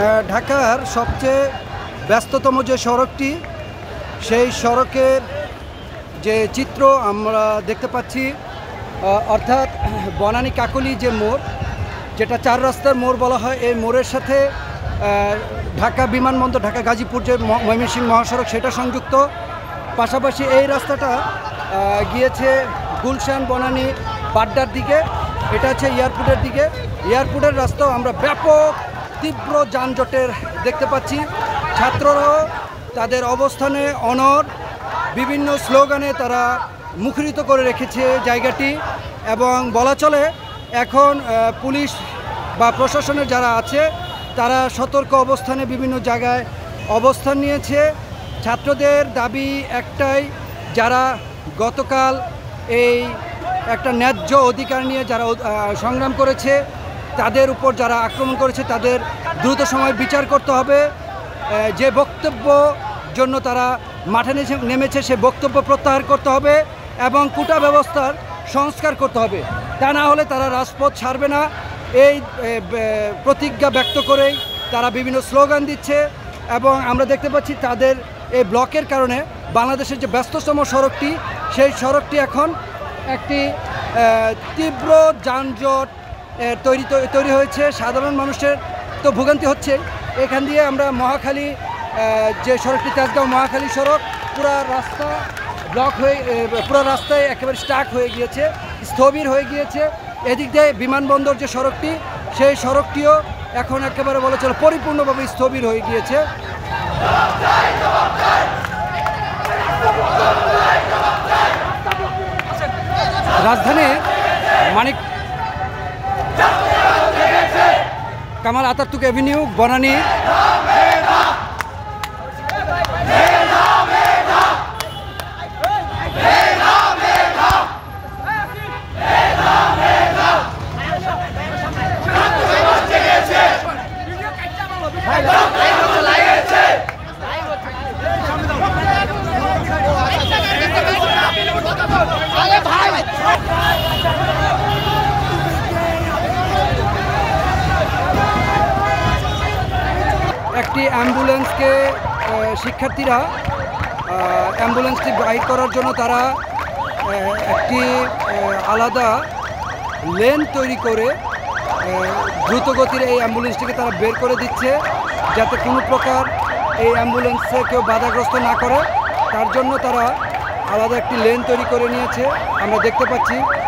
ঢাকার সবচেয়ে ব্যস্ততম যে সড়কটি, সেই সড়কের যে চিত্র আমরা দেখতে পাচ্ছি, অর্থাৎ বনানী কাকলী যে মোড়, যেটা 4 রাস্তার মোড় বলা হয়, এই মোড়ের সাথে ঢাকা বিমানবন্দর, ঢাকা গাজীপুর যে ময়মনসিংহ মহাসড়ক, সেটা সংযুক্ত। পাশাপাশি এই রাস্তাটা গিয়েছে গুলশান, বনানী, বাড্ডার দিকে। এটা হচ্ছে এয়ারপোর্টের দিকে। এয়ারপোর্টের রাস্তাও আমরা ব্যাপক তীব্র যানজটের দেখতে পাচ্ছি। ছাত্ররাও তাদের অবস্থানে অনড়, বিভিন্ন স্লোগানে তারা মুখরিত করে রেখেছে জায়গাটি। এবং বলা চলে এখন পুলিশ বা প্রশাসনের যারা আছে তারা সতর্ক অবস্থানে বিভিন্ন জায়গায় অবস্থান নিয়েছে। ছাত্রদের দাবি একটাই, যারা গতকাল এই একটা ন্যায্য অধিকার নিয়ে যারা সংগ্রাম করেছে, তাদের উপর যারা আক্রমণ করেছে তাদের দ্রুত সময় বিচার করতে হবে। যে বক্তব্য জন্য তারা মাঠে নেমেছে সে বক্তব্য প্রত্যাহার করতে হবে এবং কোটা ব্যবস্থার সংস্কার করতে হবে। তা না হলে তারা রাজপথ ছাড়বে না। এই প্রতিজ্ঞা ব্যক্ত করেই তারা বিভিন্ন স্লোগান দিচ্ছে। এবং আমরা দেখতে পাচ্ছি তাদের এই ব্লকের কারণে বাংলাদেশের যে ব্যস্ততম সড়কটি, সেই সড়কটি এখন একটি তীব্র যানজট তৈরি হয়েছে। সাধারণ মানুষের তো ভোগান্তি হচ্ছে। এখান দিয়ে আমরা মহাখালী যে সড়কটি, তেজগাঁও মহাখালী সড়ক, পুরো রাস্তা ব্লক হয়ে, পুরো রাস্তায় একেবারে স্টাক হয়ে গিয়েছে, স্থবির হয়ে গিয়েছে। এদিক দিয়ে বিমানবন্দর যে সড়কটি, সেই সড়কটিও এখন একেবারে বলা চলে পরিপূর্ণভাবে স্থবির হয়ে গিয়েছে। রাজধানীর মানিক কামাল আতাতুর্ক এভিনিউ, বনানী, একটি অ্যাম্বুলেন্সকে শিক্ষার্থীরা অ্যাম্বুলেন্সটি বাইর করার জন্য তারা একটি আলাদা লেন তৈরি করে দ্রুতগতির এই অ্যাম্বুলেন্সটিকে তারা বের করে দিচ্ছে, যাতে কোনো প্রকার এই অ্যাম্বুলেন্সে কেউ বাধাগ্রস্ত না করে। তার জন্য তারা আলাদা একটি লেন তৈরি করে নিয়েছে, আমরা দেখতে পাচ্ছি।